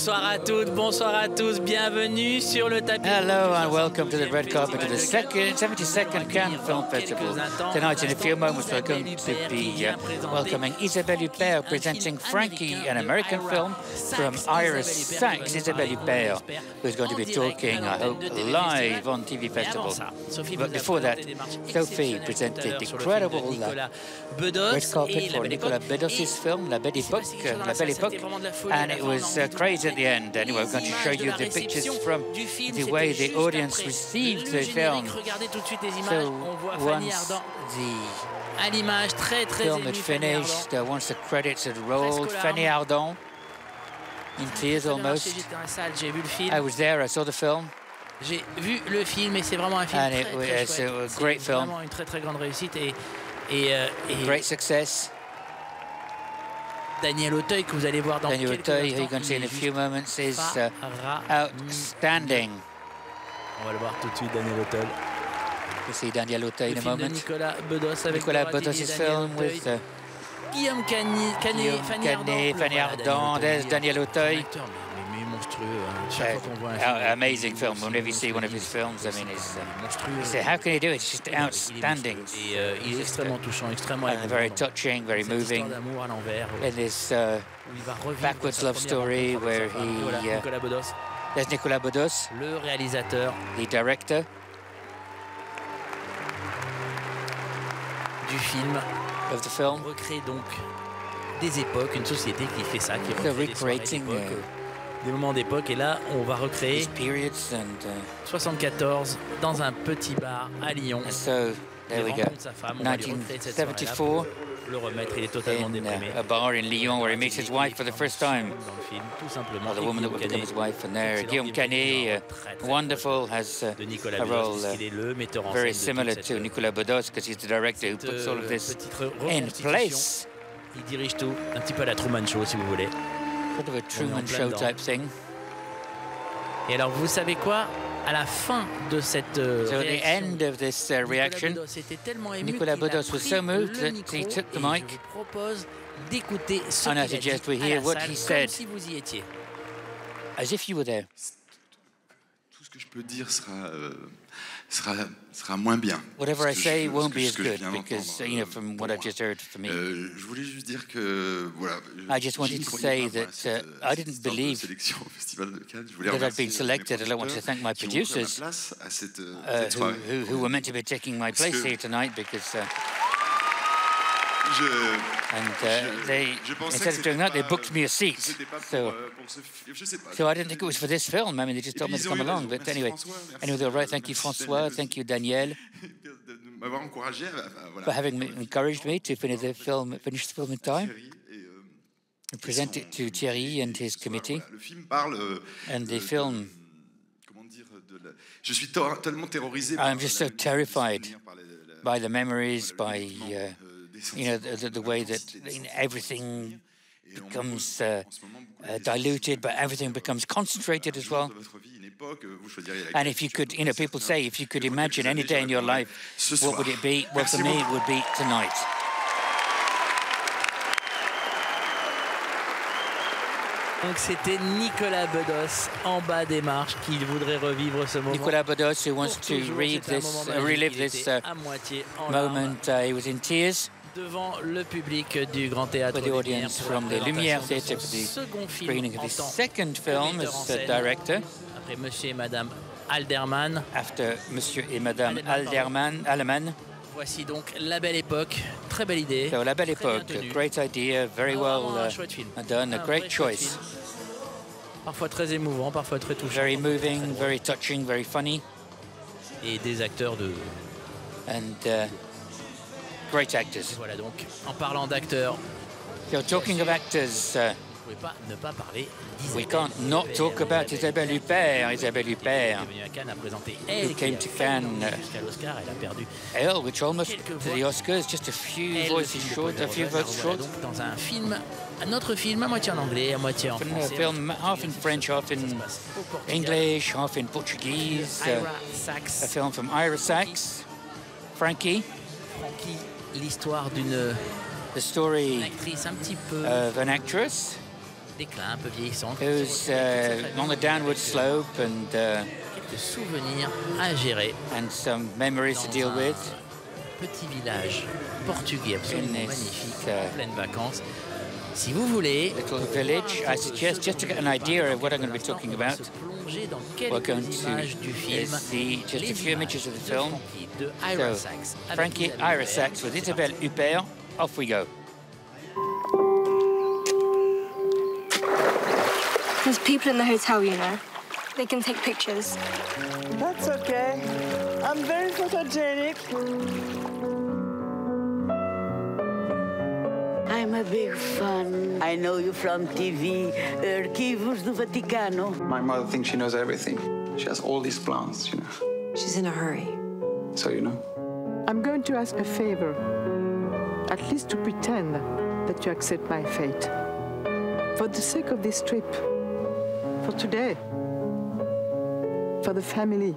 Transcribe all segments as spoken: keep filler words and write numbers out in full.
Bonsoir à toutes, bonsoir à tous, bienvenue sur le tapis. Hello and welcome to the red carpet of the second, seventy-second Cannes Film Festival. Tonight, in a few moments, we're going to be uh, welcoming Isabelle Huppert presenting Frankie, an American film from Ira Sachs. Isabelle Huppert, who's going to be talking, I hope, live on T V Festival. But before that, Sophie presented the incredible uh, red carpet for Nicolas Bedos' film, La Belle Époque, uh, La Belle Époque, and it was uh, crazy at the end. Anyway, we're going to show you the pictures from the way the audience received the film. So once the film had finished, uh, once the credits had rolled, Fanny Ardant, in tears almost. I was there, I saw the film. J'ai vu le film et c'est vraiment un film and très, it très was chouette. a great C'est film. vraiment une très très grande réussite et, et, euh, et Great success. Daniel Auteuil que vous allez voir dans Daniel quelques Auteuil, who instants, you're going to see in a few moments, is uh, pharaonique. outstanding. On va le voir tout de suite, Daniel Auteuil. We'll see Daniel Auteuil in Le a film de moment. Nicolas Bedos avec Nicolas Laura Dini, Bedos' Daniel film Auteuil, with uh, Guillaume Canet, Canet, Guillaume Fanny Canet, Ardant. Fanny Voilà, Ardant, there's Daniel Auteuil. Un acteur, mais, mais monstrueux. Hein. Chaque Uh, fois qu'on voit un film, uh, amazing film. Whenever you see one of his films, I mean, it's, uh, you say, how can he do it? It's just outstanding. Et euh, il est extrêmement touchant, extrêmement And very émouvant. touching, very Cette histoire moving. d'amour à l'envers, In this uh, où il va revivre backwards sa love première story rencontre avec where sa femme. he, Voilà, uh, Nicolas Bedos, there's Nicolas Bedos, le réalisateur the director du film, of the film. recrée donc des époques, une société qui fait ça, qui So recrée des soirées recreating d'époque, uh, euh, des moments d'époque. Et là, on va recréer these periods and uh, soixante-quatorze dans un petit bar à Lyon. so there Il we go. rencontre sa femme, on va lui recréer cette soirée-là pour nineteen seventy-four le remettre. Il est totalement in déprimé. uh, a bar in Lyon where he meets his wife for the first time. Dans le film, tout simplement. Or the Et woman that Guillaume will become Canet, his wife, and there excellent Guillaume Guillaume Canet, Canet, uh, très, très wonderful, has uh, de Nicolas a Bedos, role uh, puisqu'il est le metteur en very scène de similar toute to cette, Nicolas Bedos because he's the director who cette, puts all of euh, this petite in reconstitution. place. Il dirige tout, un petit peu à la Truman Show si vous voulez. Sort of a Truman plein Show dedans. type thing. Et alors vous savez quoi? À la fin de cette euh, So at the réaction, end of this uh, Nicolas reaction, Bedos était tellement ému Nicolas qu'il a Bedos was pris so moved le that micro he took the et mic. je vous propose d'écouter ce And I qu'il a suggest dit we à hear la what salle, he comme said. si vous y étiez. As if you were there. Tout ce que je peux dire sera, euh, sera, sera moins bien. Whatever I Ce que say je- won't ce que- be ce as que je good viens because, d'entendre, you know, euh, from pour what I've moi. just heard for me. Euh, je voulais juste dire que voilà. I just je wanted n'y to croyais say pas, moi, that, à cette, uh, euh, I cette didn't histoire de believe sélection au Festival de Cannes. Je voulais that I'd remercier been selected. I wanted to thank my qui ont offert ma producers place à cette, euh, uh, cette who, soirée. who, who were meant to be taking my place que- here tonight because, uh, Je, and uh, je- they, je pensais instead que of doing c'était that, they pas- booked me a que seat. c'était pas pour, So, euh, pour ce fi- je sais pas. so I didn't think it was for this film. I mean, they just Et told me puis to ils ont come eu along. raison. But Merci anyway, François, merci, anyway, they're right. Thank you, merci François. Daniel Thank you, Daniel, de, de m'avoir encouragé. à- à- voilà, for having me, encouraged me to finish the film, finish the film in time, Thierry, et, euh, and present it to Thierry and his committee. Voilà, le film parle. euh, And the de- film, comment dire, de la- je suis tor- tellement terrorisé. I'm par just la- so terrified souvenirs, par la- la- by the memories, le by vieillissement, uh, euh, des you know sentiments, the, the, the de way that l'intensité des you know, sentiments. everything Et on me becomes pose uh, en ce moment beaucoup uh, de questions. diluted, but everything becomes concentrated as well. De votre vie, une époque, vous choisiriez And if you could, you know, people say, if you could imagine any day in your life, what would it be? Well, for me, it would be tonight. Donc c'était Nicolas Bedos en bas des marches qui voudrait revivre ce moment. Nicolas Bedos, who wants Pour to toujours, read c'était un this, moment uh, magique. relive Il this était uh, à moitié en larmes moment, uh, he was in tears devant le public du Grand Théâtre with the Lumière audience pour la from the Lumière présentation Theatre de for son the second film screening of en his tant second que film metteur en as a scène. director, Après Monsieur et Madame Alderman. after Monsieur et Madame Alderman, Alderman, Alleman. Voici donc La Belle Époque, très belle idée. So, La Belle très bien Époque, tenue. a great idea, very Ah, well vraiment un uh, chouette film. done, a Un great vrai chouette choice. film. Parfois très émouvant, parfois très touchant. Very parfois très moving, drôle. very touching, very funny, Et des acteurs de... and uh, great actors. Voilà donc, en parlant d'acteurs, So, talking of actors, uh, vous ne pouvez pas ne pas parler we d'Isabelle can't not Huppert. talk about Isabelle Huppert. Isabelle Qui est Huppert, venue à Cannes à présenter Elle, who qui came a to failli Cannes, l'emmener uh, jusqu'à l'Oscar, elle a perdu. Elle, which almost Quelques to voix. the Oscars, just a few Elle, le voices film de short, Paul a few Verhoeven, la votes revoilà short. donc dans un film, un autre film, à moitié en anglais, à moitié en A français. film half in French, half in Ça se passe au Portugal. English, half in Portuguese. uh, Ira a Sachs, film from Ira Sachs, Frankie, Frankie, l'histoire d'une the story actrice un petit peu of an actress déclin un peu vieillissant. Who's uh, on the downward slope and uh, quelques souvenirs à gérer. And some memories to deal with. Petit village portugais absolument this, magnifique, uh, en pleine vacances. Si vous voulez, little village, I suggest, just to get an idea of what I'm going to be talking about, we're going to see just a few images of the film. So, Frankie Ira Sachs with Isabelle Huppert, off we go. There's people in the hotel, you know. They can take pictures. That's okay. I'm very photogenic. I'm a big fan. I know you from T V, Arquivos do Vaticano. My mother thinks she knows everything. She has all these plans, you know. She's in a hurry. So you know. I'm going to ask a favor. At least to pretend that you accept my fate. For the sake of this trip. For today. For the family.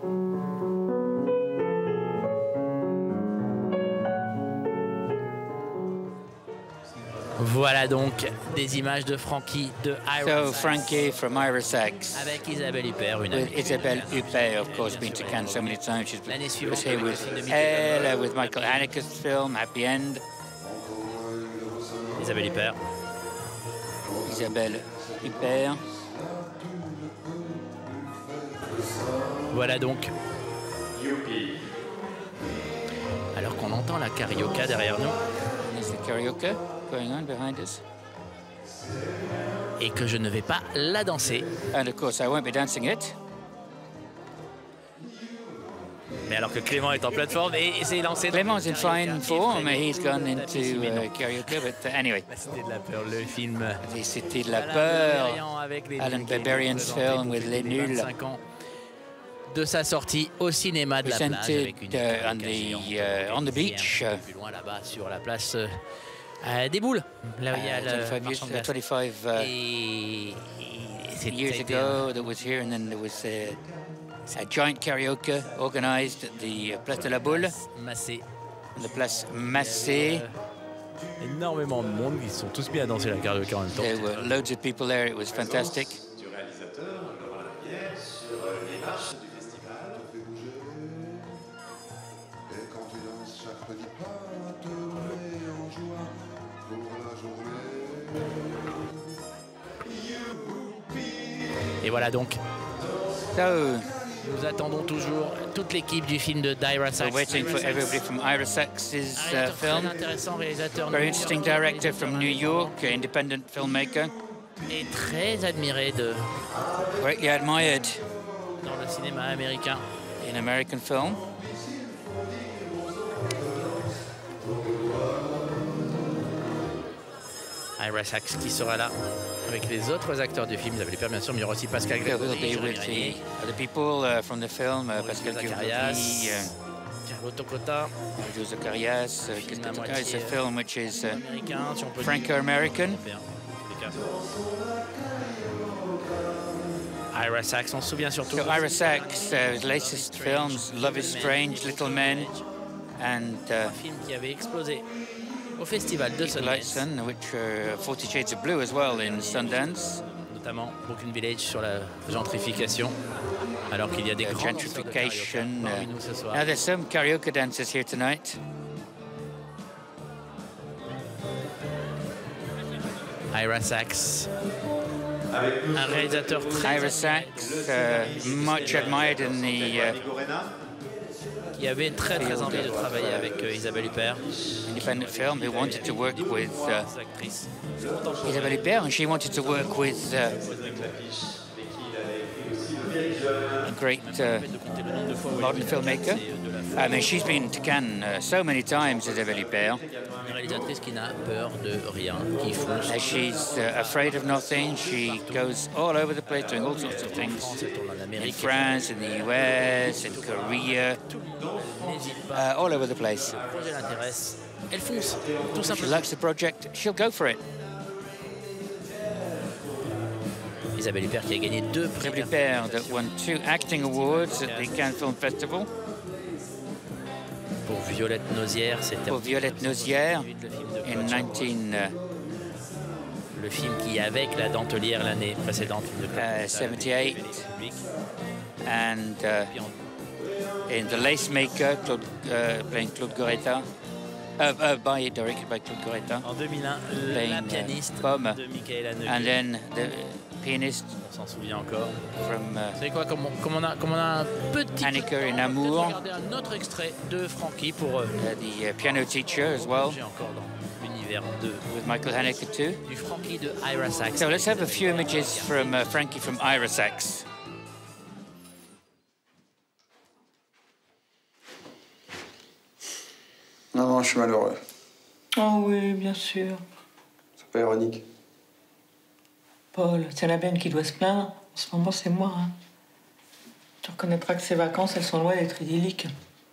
Voilà donc des images de Frankie de Ira So Sachs. Frankie from Ira Sachs. Avec Isabelle Huppert, une With amie. Isabelle Huppert, of course, been to Cannes so many times. She's L'année was suivante, here avec with le film de Mickey Elle, Cable. with Michael Haneke's film, Happy End. Isabelle Huppert. Isabelle Huppert. Voilà donc. Alors qu'on entend la carioca derrière nous. There's the karaoke going on behind us. Et que je ne vais pas la danser. And of course, I won't be dancing it. Mais alors que Clément est en pleine forme et s'est lancé. Clément's in fine form. He's gone into uh, karaoke, but uh, anyway. La Cité de la peur, le film. The Cité de la Peur. Alan Alan Berberian's film with Les Nuls. De sa sortie au cinéma de la plage avec une Presented uh, on the uh, on the beach. Un peu plus loin là-bas sur la place euh, euh, des Boules, là où il y a le twenty-five marchand de years, glace. twenty-five uh, Et, et c'est- years ça a été ago that was here, and then there was a, a giant karaoke organised at the uh, Place de la Boule, massé. the Place Massé. Énormément de monde, ils sont tous mis à danser la karaoke en même temps. There were loads of people there. It was fantastic. Du réalisateur, Laurent Lapierre, sur les marches du festival. Et quand tu danses chaque petit pas, te met en joie pour la journée. Et voilà donc, So nous attendons toujours toute l'équipe du film de Ira we're Sachs. waiting for everybody from Ira Sachs's uh, Réalisateur très film. intéressant, réalisateur Very interesting director from New York, an independent filmmaker, et très admiré de, greatly admired dans le cinéma américain. in American film. Ira Sachs qui sera là avec les autres acteurs du film. Vous avez les pères bien sûr, mais il y aura aussi Pascal There will Grégory, be with Jérémy the Régnier, other people uh, from the film, uh, Maurice Pascal Zacharias, Grégory, uh, Carlo Tocota, Joe Zacharias. Uh, film à It's moitié, a film which is uh, américain, si on peut dire. Franco-American. Européen, en tous les cas. Ira Sachs, on se souvient surtout. So Ira Sachs, uh, his latest films, Love is Strange, Little Men, and uh, Un film qui avait explosé au festival de Sundance, Lightson, which are Forty Shades of Blue as well in Sundance. notamment Brooklyn Village sur la gentrification, alors qu'il y a des Uh, grands danseurs de karaoke gentrification. parmi Uh, nous ce soir. now there's some karaoke dancers here tonight. Ira Sachs, un réalisateur très Ira Sachs, uh, much admired in the uh, qui avait très très envie de travailler avec euh, Isabelle Huppert, independent film, who wanted to work with uh, cette actrice. Isabelle Huppert, and she wanted to work with uh, a great uh, De compter le nombre de fois où elle modern était filmmaker. passée, euh, de la I mean, she's been to Cannes uh, so many times, Isabelle Huppert. Une réalisatrice qui n'a peur de rien, qui fonce. Uh, she's uh, afraid of nothing. She goes all over the place doing all sorts of En things. France, elle tourne en In Amérique. France, in the U S, in Korea, N'hésite pas, uh, all over the place. le projet l'intéresse. Elle fonce, tout She simplement. likes the project, she'll go for it. Isabelle Huppert qui a gagné deux prix Isabelle Huppert that won two acting awards at the Cannes Film Festival pour Violette Nozière. C'était for Violette Nozière le film de in Claude Chabrol. nineteen Le film qui, avec La Dentelière l'année précédente, de uh, seventy-eight, and uh, in The Lace Maker, Claude, uh, playing Claude Goretta, uh, uh, by directed by Claude Goretta. En deux mille un, playing, La pianiste uh, Pomme, de Michaela Neuvier. and then the pianist. On s'en souvient encore. From, uh, Vous savez quoi, comme on, comme on, a, comme on a un petit... Haneke in on va Amour. regarder un autre extrait de Frankie pour... Euh, uh, the uh, piano teacher as well. J'ai encore dans l'univers de... With Michael Haneke too. Du Frankie de Ira Sachs. So let's have a few images from uh, Frankie from Ira Sachs. Non, non, je suis malheureux. Oh oui, bien sûr. C'est pas ironique. Paul, c'est la benne qui doit se plaindre. En ce moment, c'est moi. Hein. Tu reconnaîtras que ces vacances, elles sont loin d'être idylliques.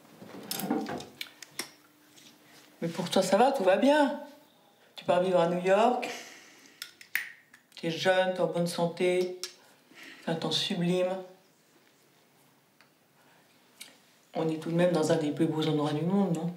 Mais pour toi, ça va, tout va bien. Tu pars vivre à New York. Tu es jeune, tu es en bonne santé. Tu fais un temps sublime. On est tout de même dans un des plus beaux endroits du monde, non?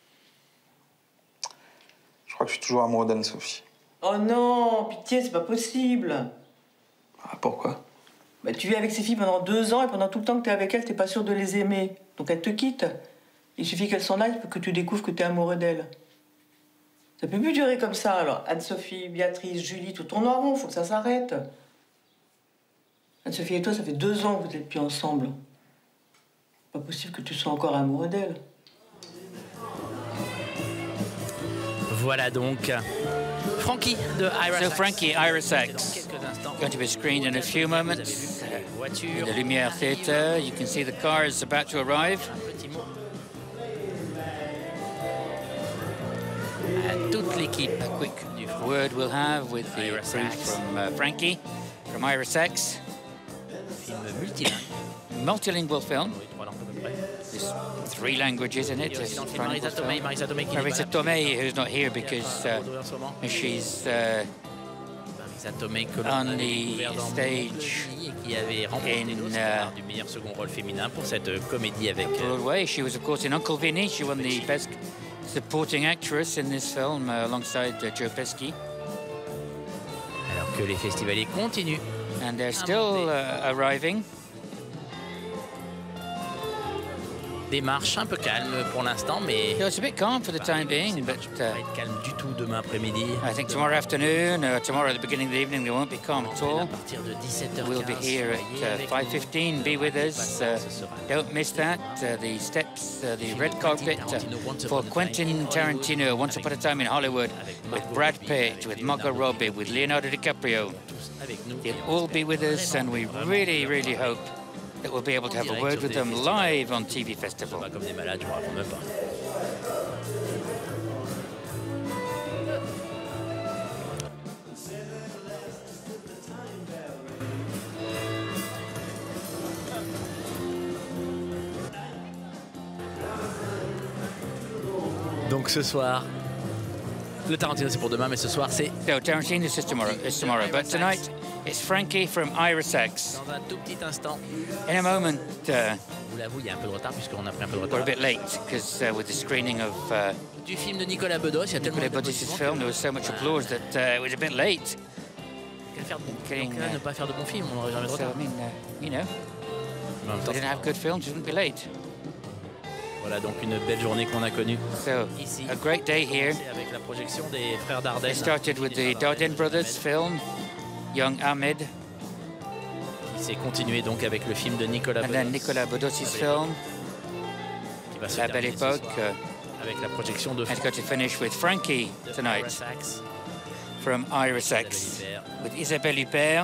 Je crois que je suis toujours amoureux d'Anne-Sophie. Oh non, pitié, c'est pas possible. Ah, pourquoi? Bah, tu vis avec ces filles pendant deux ans et pendant tout le temps que t'es avec elles, t'es pas sûr de les aimer. Donc elles te quittent. Il suffit qu'elles s'en aillent pour que tu découvres que t'es amoureux d'elles. Ça peut plus durer comme ça, alors. Anne-Sophie, Béatrice, Julie, tout tourne en rond, faut que ça s'arrête. Anne-Sophie et toi, ça fait deux ans que vous êtes plus ensemble. Pas possible que tu sois encore amoureux d'elle. Voilà donc Frankie de Ira So Sachs. Frankie, Ira Sachs, Quelques instants. going to be screened in a few moments. In the Lumière Theatre, you can see the cars about to arrive. Un petit mot à toute l'équipe. A quick word we'll have with the Ira crew Sachs. from uh, Frankie, from Ira Sachs. Film multilingue. Multilingual film. Oui, trois langues à peu près. There's three languages in Il it. y a aussi dans le It's film Marisa trilingual Tomei, film. Marisa Tomei qui n'est Marisa pas là. Tomei, who's not here because uh, En ce moment. she's uh, Marisa Tomei que l'on on avait the découvert dans stage Montpellier et qui avait remporté in, l'Oscar uh, du meilleur second rôle féminin pour cette euh, comédie avec euh, Broadway. She was, of course, in Uncle Vinny. She won the Best Supporting Actress in this film uh, alongside uh, Joe Pesci. alors que les festivaliers continuent. And they're still uh, arriving. Démarche un peu calme pour l'instant, mais Yeah, it's a bit calm for the time being, but ça va uh, être calme du tout demain après-midi. I think tomorrow afternoon or tomorrow at the beginning of the evening they won't be calm at À all. partir de dix-sept heures We'll be here at uh, five fifteen. Be with us. Uh, don't miss that. Uh, the steps, uh, the red carpet uh, for Quentin Tarantino, Once Upon a Time in Hollywood, with Brad Pitt, with Margot Robbie, with Leonardo DiCaprio. They'll all be with us, and we really, really hope that we'll be able to have a word with them live on T V Festival. Comme des malades, je ne raconte même pas. Donc ce soir, le Tarantino c'est pour demain, mais ce soir c'est So Tarantino is tomorrow. Is tomorrow, but tonight it's Frankie from Ira Sachs. dans un tout petit instant. In a moment, uh, Je vous l'avoue, il y a un peu de retard puisqu'on a pris un peu de we're a retard. bit late because uh, with the screening of uh, Du film de Nicolas Bedos, il y a tellement Nicolas Bedos' film, there was so much applause that uh, it was a bit late. Quel faire de bon Getting, Donc là, uh, ne pas faire de bons films, on n'aurait jamais de So retard. I mean, uh, you know, Mais en même if temps, we didn't have good films, we wouldn't be late. voilà donc une belle journée qu'on a connue So ici. a great day here. C'est avec la projection des frères Dardenne. It started with the Dardenne Brothers film, Young Ahmed, Qui s'est continué donc avec le film de Nicolas and Bedos. then Nicolas Bedos' film, Qui va se La Belle terminer ce Époque, soir uh, avec la projection de and it's got to finish with Frankie de Ira tonight Sachs. from Ira Sachs with Isabelle Huppert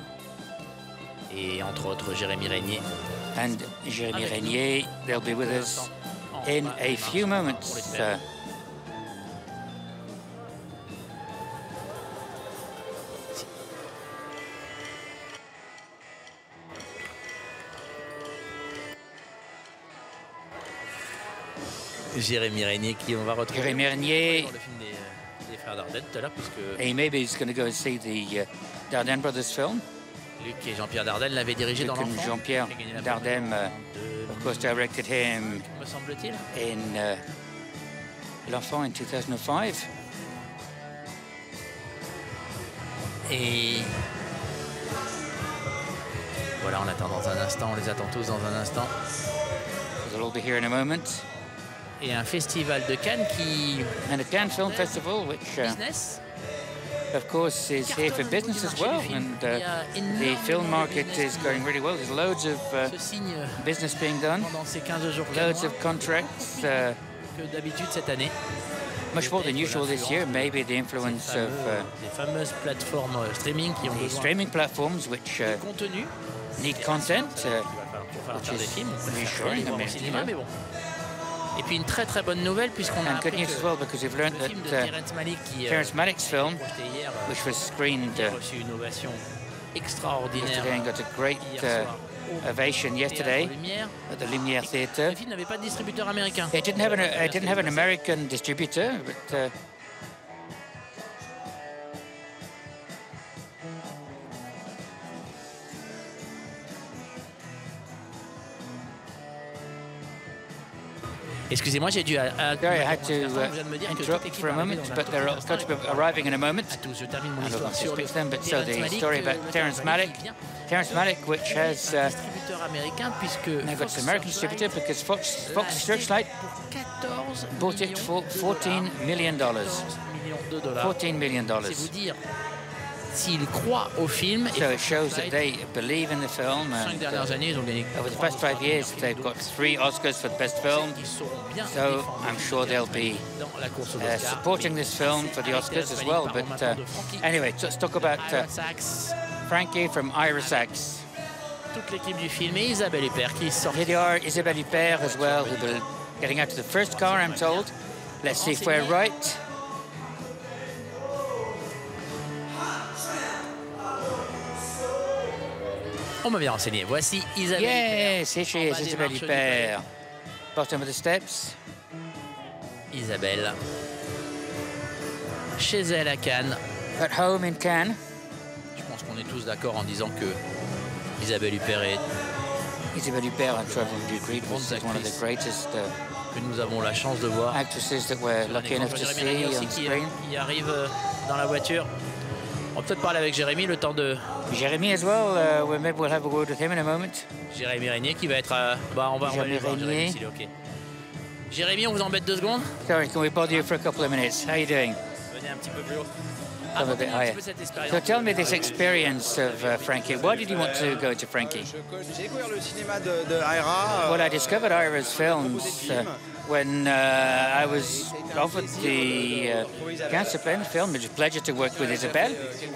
Et entre autres Jérémy Régnier. and Jérémy Régnier. They'll be with us in a few moments. Uh, Jérémy Régnier qui on va retrouver Jérémy Régnier. dans le film des, euh, des frères Dardenne tout à l'heure puisque Hey, maybe he's going to go and see the uh, Dardenne Brothers film. Luc et Jean-Pierre Dardenne l'avaient dirigé Luc dans and l'enfant. Jean-Pierre qui a gagné la Dardenne, Palme uh, d'Or of course, directed him de- me semble-t-il. in uh, L'Enfant in two thousand five. Et voilà, on attend dans un instant, on les attend tous dans un instant. They'll all be here in a moment. Et un festival de Cannes qui... And a Cannes Film Festival, which, uh, business. of course, is here for business as well. And uh, the film market is going really well. There's loads of uh, business being done. Loads of contracts. Uh, que d'habitude cette année. Much more than usual this year. Maybe the influence of uh, les fameuses plateformes streaming qui ont the besoin streaming platforms, which uh, contenu. need content, uh, Pour faire which des is films, reassuring. I mean, you cinéma, know. mais bon. Et puis une très très bonne nouvelle puisqu'on a And appris good news que as well, because we've learned le film de that uh, Terrence Malick qui euh, Terrence Malick's film, projeté hier, euh, which was screened qui a uh, reçu une ovation extraordinaire yesterday and got a great hier uh, soir au ovation yesterday Théâtre Lumière. at the Lumière Theatre. Le film n'avait pas de distributeur américain. It didn't have an, uh, it didn't have an American distributor, but uh, Excusez-moi, j'ai dû à, à, Sorry, I had to on uh, vient de me dire que toute interrupt l'équipe for a arrivait moment, dans un but they're tout going to be arriving in a moment. à tous. Je termine mon I don't histoire want to sur speak le to them, but so Terrence the Malick, story euh, about le Terrence Malick, qui vient Terrence Malick, which has un uh, distributeur américain puisque now got Fox an American Searchlight distributor because Fox, l'a Fox acheté Searchlight pour quatorze bought it for fourteen million dollars. millions de dollars. fourteen million C'est vous dollars. dire s'ils croient au film. Et So it Fox shows that Searchlight, they believe in the film. cinq And dernières uh, années, ils ont gagné over the past five years, they've got three Oscars for the best film. Ils seront bien So défendus I'm sure they'll be dans la course aux uh, Oscars. supporting this film for the Oscars as well. But uh, anyway, let's talk about uh, Ira Sachs, Frankie from Ira Sachs. toute l'équipe du film et Isabelle Huppert qui sort. Here they are, Isabelle Huppert as well, who will getting out to the first car, I'm told. Let's see if we're right. On m'a bien renseigné. Voici Isabelle Yes, here she En is, bas des Isabelle marches du Huppert. Bottom of the steps. Huppert. Isabelle. Chez elle à Cannes. At home in Cannes. Je pense qu'on est tous d'accord en disant que Isabelle Huppert est Isabelle Huppert, I'm sure everyone would agree, was one of the greatest uh, que nous avons la chance de voir. actresses that we're lucky enough to Jérémy see Régnier on aussi qui, screen. qui arrive euh, dans la voiture. On va peut-être parler avec Jérémy le temps de Jeremy as well, uh, well, maybe we'll have a word with him in a moment. Jérémy Régnier qui va être. euh, bah on va, on va Jérémy aller voir Régnier. Jérémy s'il est ok. Jérémy, on vous embête deux secondes. Sorry, can we bother you for a couple of minutes? How are you doing? Venez un petit peu plus haut. Come a bit Racontez-nous un petit higher. peu cette expérience. So tell me this experience of uh, Frankie. Why did you want to go to Frankie? J'ai découvert le cinéma de, de Ira. Well, I discovered Ira's films uh, when uh, I was offered the uh, Cancer Pen film. It was a pleasure to work with Isabelle.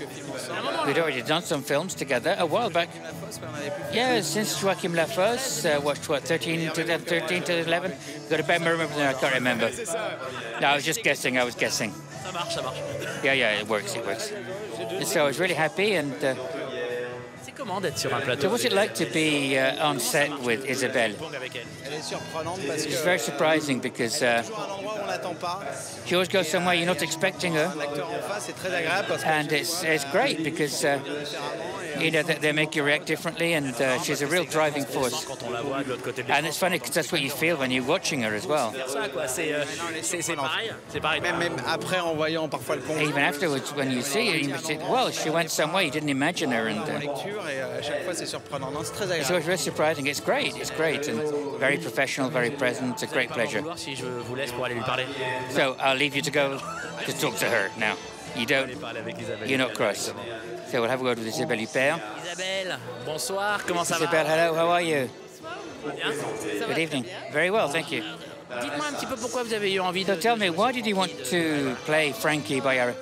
We'd already done some films together a while back. Yeah, since Joachim Lafosse, uh, watched what, thirteen, twenty thirteen to eleven? Got a better memory than I can't remember. No, I was just guessing, I was guessing. Ça marche, ça marche. Yeah, yeah, it works, it works. And so I was really happy. And uh, C'est comment d'être sur un plateau so what's it like to be uh, on set with Isabelle? avec elle? Elle est surprenante parce que It's very surprising because uh, toujours un endroit où on l'attend pas. she always goes somewhere you're not expecting her. Un acteur en face, c'est très agréable parce que And it's, it's great because uh, you know they, they make you react differently, and uh, she's a real driving force. Quand on la voit de l'autre côté de And it's funny because that's what you feel when you're watching her as well. ça, quoi. C'est euh, c'est- c'est pareil. C'est pareil. même, même après en voyant parfois le conjoint Even afterwards, when you see her, you say, "Well, she went somewhere you didn't imagine her," and en uh, lecture et euh, à chaque fois c'est surprenant. Non, c'est très it's agréable. always very surprising. It's great. It's great and very professional, very present. It's a great pleasure. Voir si je vous laisse pour aller lui parler. So I'll leave you to go to talk to her now. You don't. Aller parler avec Isabelle. You're not cross. So we'll have a word with Isabelle Huppert. Isabelle, bonsoir. Comment ça Isabelle, va? hello. How are you? Bien. Good evening. Very well, thank you. Dites-moi un petit peu pourquoi vous avez eu envie de. So tell me, why did you want to play Frankie by Ira?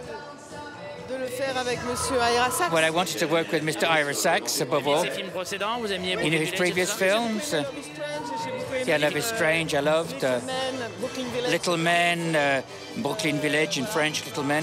De le faire avec Monsieur Ira Sachs. Well, I wanted to work with Mister Ira Sachs above all. Ses films précédents, vous aimiez You beaucoup know his previous films? Uh, yeah, Love is Strange, I loved. Uh, Little Men, uh, Brooklyn Village in French, Little Men.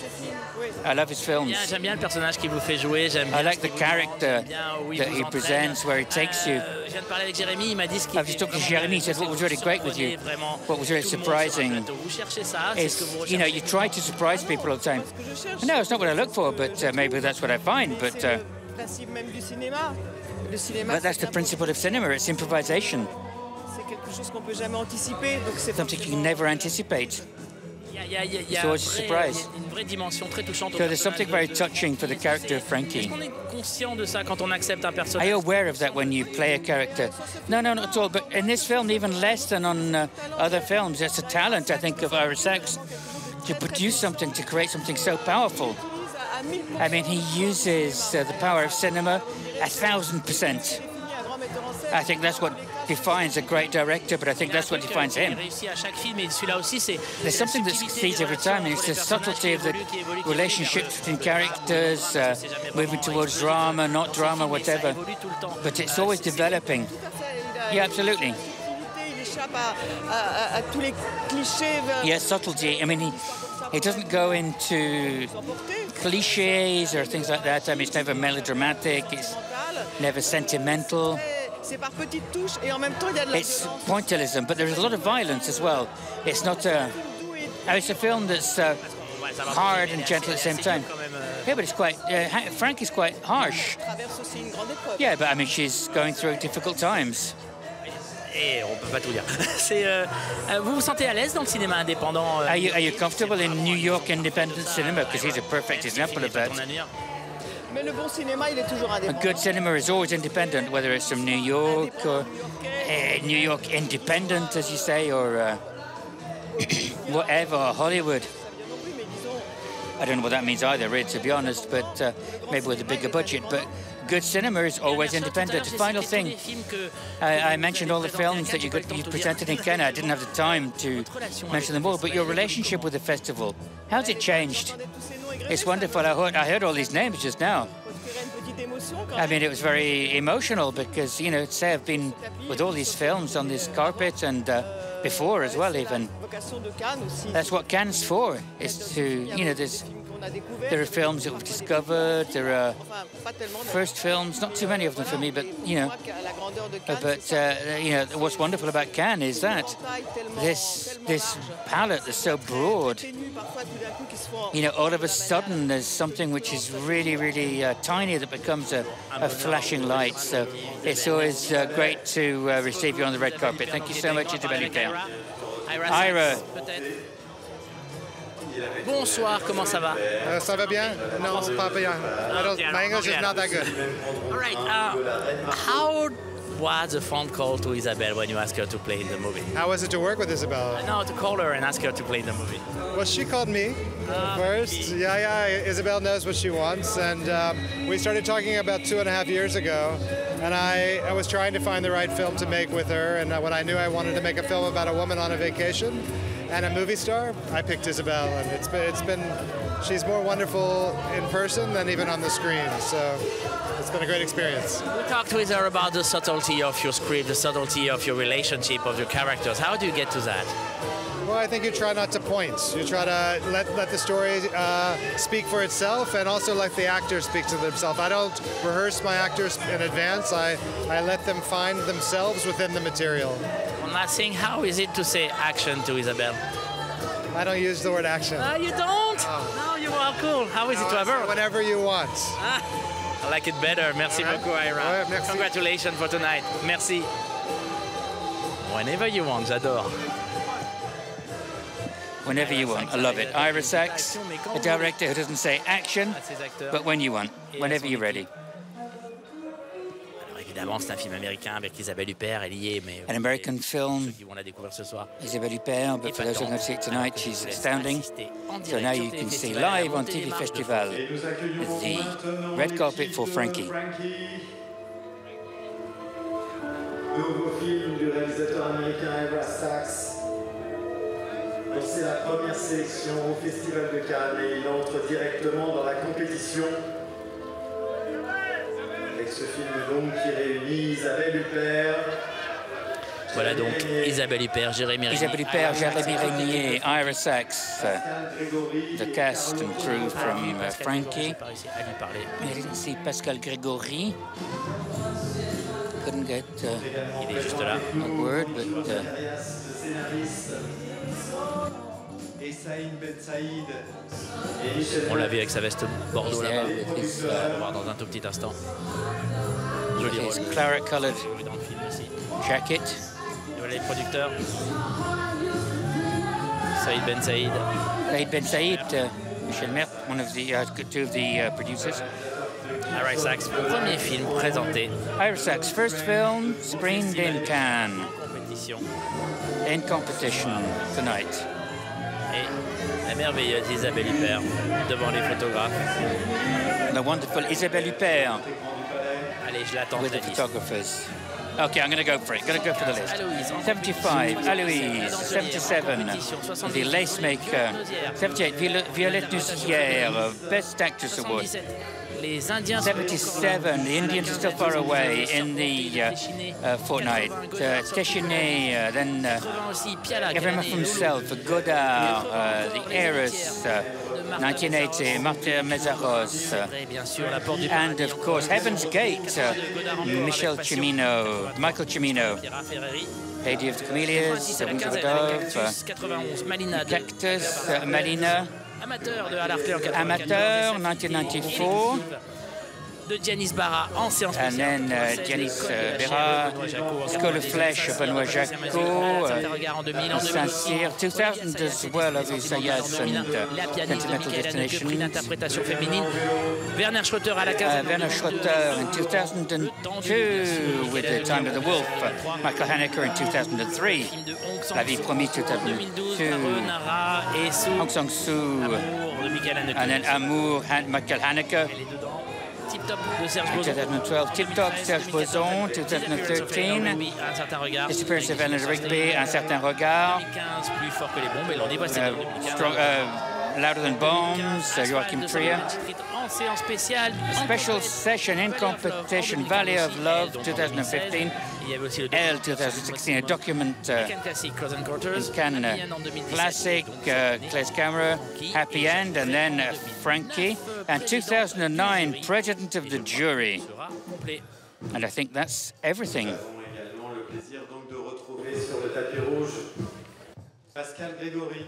I love his films. Bien, j'aime bien le personnage qu'il vous fait jouer. J'aime bien I like the character that he presents, where he takes you. Euh, je viens de parler avec Jérémy, il m'a dit ce qui I was talking to Jeremy, he said what was really great with you, what was really surprising Vous cherchez ça, c'est ce que vous is, you know, you try to surprise people all the time. No, it's not what I look for, but uh, maybe that's what I find. But uh, Le principe même du cinéma. Le cinéma, but that's the principle of cinema. It's improvisation, c'est quelque chose qu'on peut jamais anticiper. Donc c'est something you can never anticipate. Il y It's always a surprise. So there's something very touching for the character of Frankie. Are you aware of that when you play a character? No, no, not at all. But in this film, even less than on uh, other films, it's a talent, I think, of Ira Sachs to produce something, to create something so powerful. I mean, he uses uh, the power of cinema a thousand percent. I think that's what defines a great director, but I think that's what defines him. There's something that succeeds every time, and it's the subtlety of the relationships between characters, uh, moving towards drama, not drama, whatever. But it's always developing. Yeah, absolutely. Yes, subtlety. I mean, he, he doesn't go into cliches or things like that. I mean, it's never melodramatic, it's never sentimental. It's pointillism, but there's a lot of violence as well. It's not a... It's a film that's uh, hard and gentle at the same time. Yeah, but it's quite... Uh, Frankie's quite harsh. Yeah, but I mean, she's going through difficult times. Et on peut pas tout dire. C'est, euh, vous vous sentez à l'aise dans le cinéma indépendant? Are you, are you comfortable in New York independent cinema? Because he's a perfect example of that. Mais le bon cinéma, il est toujours A indépendant. good cinema is always independent, whether it's from New York or uh, New York independent, as you say, or uh, whatever, Hollywood. I don't know what that means either, really, to be honest, but uh, maybe with a bigger budget. But good cinema is always independent. Final thing, I, I mentioned all the films that you, got, you presented in Canada. I didn't have the time to mention them all, but your relationship with the festival, how's it changed? It's wonderful. I heard, I heard all these names just now. I mean, it was very emotional because, you know, say I've been with all these films on this carpet and uh, before as well, even. That's what Cannes is for, is to, you know, there's, there are films that we've discovered, there are first films, not too many of them for me, but, you know, but, uh, you know, what's wonderful about Cannes is that this, this palette is so broad. You know, all of a sudden there's something which is really, really uh, tiny that becomes a, a flashing light. So it's always uh, great to uh, receive you on the red carpet. Thank you so much, Isabelle Huppert. Ira. Bonsoir, comment ça va? Uh, ça va bien? Non, pas bien. I don't, my English is not that good. All right. Uh, how was the phone call to Isabelle when you asked her to play in the movie? How was it to work with Isabelle? No, to call her and ask her to play in the movie. Well, she called me uh, first. Maybe. Yeah, yeah. Isabelle knows what she wants, and um, we started talking about two and a half years ago. And I, I was trying to find the right film to make with her. And when I knew I wanted to make a film about a woman on a vacation and a movie star, I picked Isabelle. And it's been, it's been, she's more wonderful in person than even on the screen. So it's been a great experience. We talked with her about the subtlety of your script, the subtlety of your relationship, of your characters. How do you get to that? Well, I think you try not to point. You try to let, let the story uh, speak for itself and also let the actors speak to themselves. I don't rehearse my actors in advance. I, I let them find themselves within the material. One last thing, how is it to say action to Isabelle? I don't use the word action. Uh, you don't? Oh. No, you are cool. How is no, it to have her? Whatever you want. Ah, I like it better. Merci right. beaucoup, Ira. Ouais, merci. Congratulations for tonight. Merci. Whenever you want, j'adore. Whenever you want. I love it. Ira Sachs, a director who doesn't say action, but when you want, whenever you're ready. Alors évidemment, c'est un film américain avec Isabelle Huppert, elle y est, mais an American film. qui vont la découvrir ce soir. Isabelle Huppert, but for those who are going to see it tonight, she's astounding. So now you can see live on T V Festival the red carpet for Frankie. Nouveau film du réalisateur américain Ira Sachs. C'est la première sélection au Festival de Cannes et il entre directement dans la compétition. Avec ce film donc qui réunit Isabelle Huppert. Voilà donc Isabelle Huppert, Jérémy Régnier. Isabelle Huppert, Jérémy Régnier, Ira Sachs, uh, the cast and crew from uh, Frankie. I didn't see Pascal Grégory. Couldn't get uh, Il est juste là. a word, but. Uh, On l'a vu avec sa veste bordeaux là-bas. On va le voir dans un tout petit instant. Joli rôle. Claret-colored jacket. Voilà les producteurs. Saïd Ben Saïd. Saïd Ben Saïd, uh, Michel Merck, one of the uh, two of the uh, producers. Ira Sachs, premier film présenté. Ira Sachs, first film screened in Cannes. Compétition. In competition tonight. Et la merveilleuse Isabelle Huppert devant les photographes. The wonderful Isabelle Huppert. Allez, je l'attends. With the photographers. Okay, I'm going to go for it. Going to go for the list. seventy-five, Aloïse. seventy-seven, The Lace Maker. seventy-eight, Violette Nussière, Best Actress Award. seventy-seven, the Indians are still far away in the uh, uh, fortnight. Uh, Téchiné, uh, then uh, Gavin himself, Godard, uh, The Heiress, uh, nineteen eighty, Martin Mézaros, uh, and of course Heaven's Gate, uh, Michel Cimino, Michael Cimino, Lady of the Camellias, The Wings of a Dove, uh, Cactus, uh, Malina, Amateur, nineteen ninety-four. De Dianis Barra en séance and then uh, Dianis uh, Barra, Skull of Flesh, Benoît Jacquot, uh, Saint-Cyr, two thousand as well of Isaias and uh, Sentimental Destination. Interprétation féminine. Werner Schroeter à la case. Uh, Werner Schroeter in two thousand two with The Time of the Wolf. Michael Haneke in two thousand three. La Vie Promise two thousand two. Hong Sang-soo. And then Amour, Han Michael Haneke. Tip Top de Serge Boson. twenty twelve, Tip Top, Serge Boson, twenty thirteen. Disappearance of Eleanor Rigby, Un certain regard. Plus fort que les bombes, et l'on est passé strong, uh, Louder Than Bombs, uh, Joachim Trier. En séance spéciale. Special session in competition, Valley of Love, twenty fifteen. Elle, twenty sixteen, a document uh, in Cannes, uh, classic, uh, Claire's Camera, Happy End, and then uh, Frankie. And two thousand nine, President of the Jury. And I think that's everything. Nous avons également le plaisir donc de retrouver sur le tapis rouge Pascal Grégory.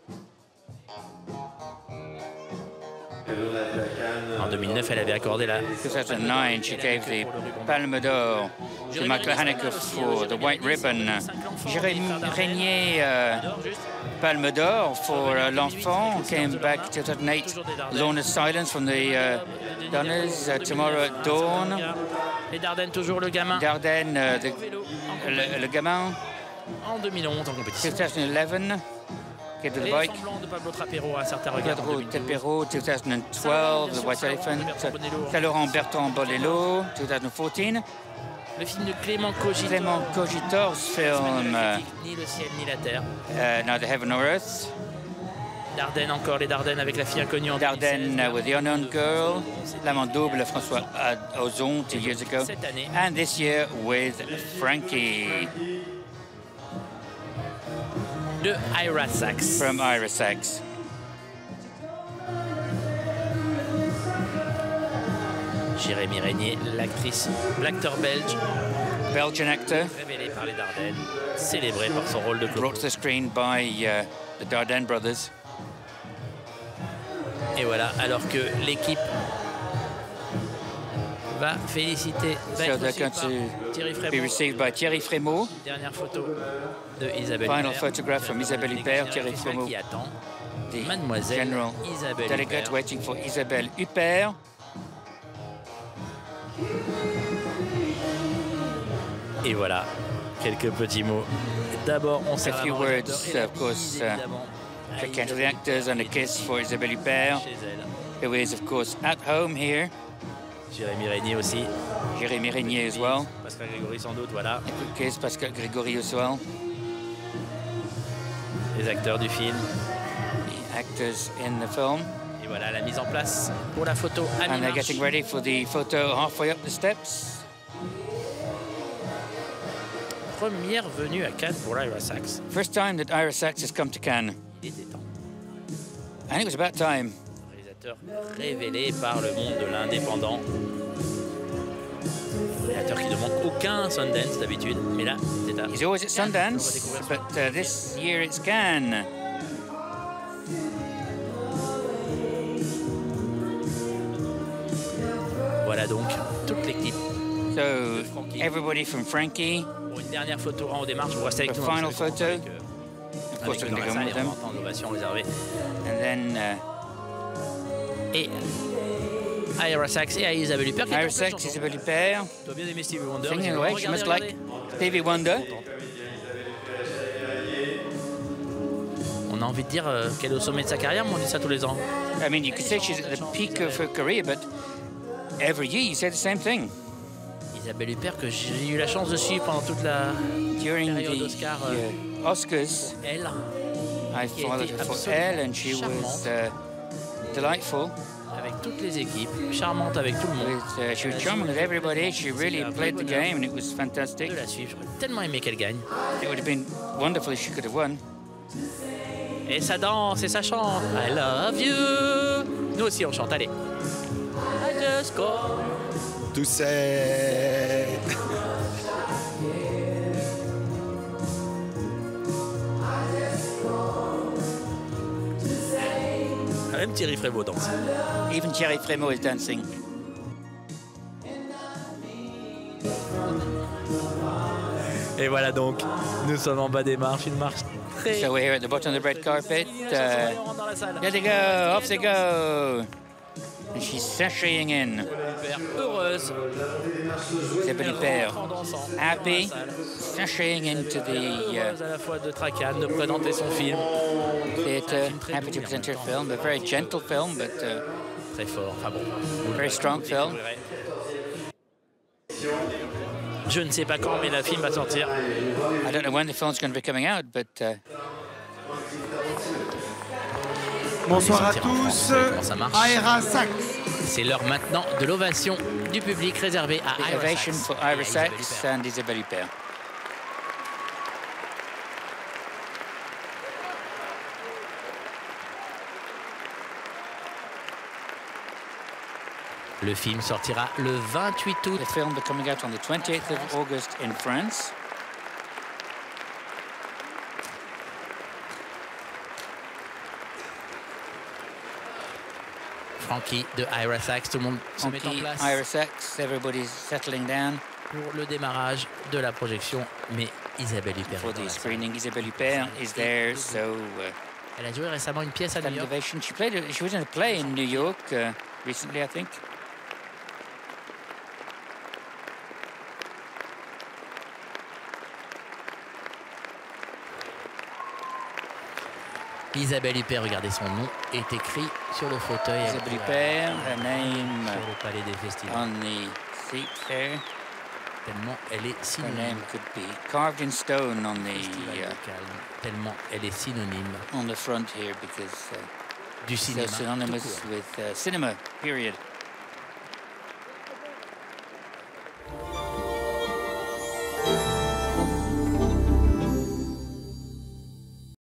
En deux mille neuf, elle avait accordé la. two thousand nine, she gave the Palme d'Or to Michael Haneke for The White Ribbon. Jérémy Régnier, uh, Palme d'Or for uh, L'Enfant, came back two thousand eight. Lorna's Silence from the uh, Donners, uh, Tomorrow at Dawn. Les Dardennes, toujours le gamin. Dardennes, uh, the, le, le gamin. En deux mille onze, en compétition. two thousand eleven. Get to the Les bike. semblants de Pablo Trapero, Un certain regard. Pedro Trapero, two thousand twelve, The White Elephant. Saint-Laurent Bertrand Bolello, two thousand fourteen. Le film de Clément Cogitor. Clément Cogitor's film. Uh, Ni le ciel ni la terre. uh, Neither Heaven nor Earth. Dardennes, encore les Dardennes avec La fille inconnue en Dardennes uh, with The Unknown Girl. L'amant double, François Ozon, two years ago. Cette année. And this year with Frankie. De Ira Sachs. From Ira Sachs. Jérémy Régnier, l'actrice, l'acteur belge. Belgian actor. Révélé par les Dardennes, célébré par son rôle de Brought to the screen by uh, the Dardenne brothers. Et voilà, alors que l'équipe va féliciter, va So être they're reçue going par to Thierry be Frémaux. received by Thierry Frémaux. Dernière photo de Isabelle Final Huppert. photograph from Isabelle Huppert, Thierry Frémaux. Qui attend The Mademoiselle general Isabelle delegate Huppert. waiting for Isabelle Huppert. Et voilà, quelques petits mots. D'abord, on A s'est few words, of course, uh, shake hands with the actors and a kiss for Isabelle Huppert, chez elle. who is, of course, at home here. Jérémy Régnier aussi. Jérémy Régnier as well. Pascal Grégory sans doute, voilà. A quick kiss, Pascal Grégory as well. Les acteurs du film. The actors in the film. Et voilà la mise en place pour la photo à And they're mi-marche. getting ready for the photo halfway up the steps. Première venue à Cannes pour Ira Sachs. First time that Ira Sachs has come to Cannes. Il était temps. And it was about time. Réalisateur révélé par le monde de l'indépendant. Réalisateur qui ne manque aucun Sundance d'habitude, mais là, c'est à... He's always at Sundance, but uh, this year it's Cannes. Voilà donc toute l'équipe. So everybody from Frankie, Pour une dernière photo en haut des marches, vous restez avec the nous. final Vous savez qu'on photo. avec, euh, Of course, we're going to go with them. And then... Uh, et Ira Sachs et Isabelle Huppert. Ira Sachs, Isabelle Huppert. Tu as bien aimé Stevie Wonder. Singing away, she must like Stevie Wonder. On a envie de dire euh, qu'elle est au sommet de sa carrière, mais on dit ça tous les ans. I mean, you could say she's at the peak of her career, but every year you say the same thing. Isabelle Huppert, que j'ai eu la chance de suivre pendant toute la During période the Oscar. Euh, uh, Oscars, elle, I followed her for Elle, and she was uh, delightful. Avec toutes les équipes, charmante avec tout le monde. With, uh, she was charming with everybody. She really played the game, and it was fantastic. De la suivre, j'aurais tellement aimé qu'elle gagne. It would have been wonderful if she could have won. Et ça danse et ça chante. I love you. Nous aussi on chante, allez. I just go. To say. Même Thierry Frémaux danse. Even Thierry Frémaux is dancing. Et voilà donc, nous sommes en bas des marches, une marche très... So we're here at the bottom of the red carpet. Uh, there they go, off they go. And she's sashaying in. Heureuse. Isabelle Huppert, happy, sashaying into the uh, à la fois de Tracan, de présenter son film. Theatre, happy to present her film, a very gentle film, but uh, très fort. Enfin bon, very strong film. Je ne sais pas quand, mais le film va sortir. I don't know when the film's going to be coming out, but. Uh, Bonsoir à tous. Ira Sachs. C'est l'heure maintenant de l'ovation du public réservée à Ira Ovation Sachs. for Ira Sachs and Isabelle Huppert. Le film sortira le vingt-huit août. The film is coming out on the twenty-eighth of August in France. Frankie de Ira Sachs, tout le monde se met en Frankie, place. Ira Sachs, everybody's settling down. Pour le démarrage de la projection, mais Isabelle Huppert. For the screening, Isabelle Huppert is there, so. Uh, Elle a joué récemment une pièce à New York. She played. A, she was in a play in New York uh, recently, I think. Isabelle Huppert, regardez, son nom est écrit sur le fauteuil. Isabelle Huppert, her name sur le palais des festivals. On the seat there. Tellement elle est synonyme. Her name could be carved in stone on the. Uh, Tellement elle est synonyme. On the front here because. Uh, du cinéma. So synonymous with uh, cinema. Period.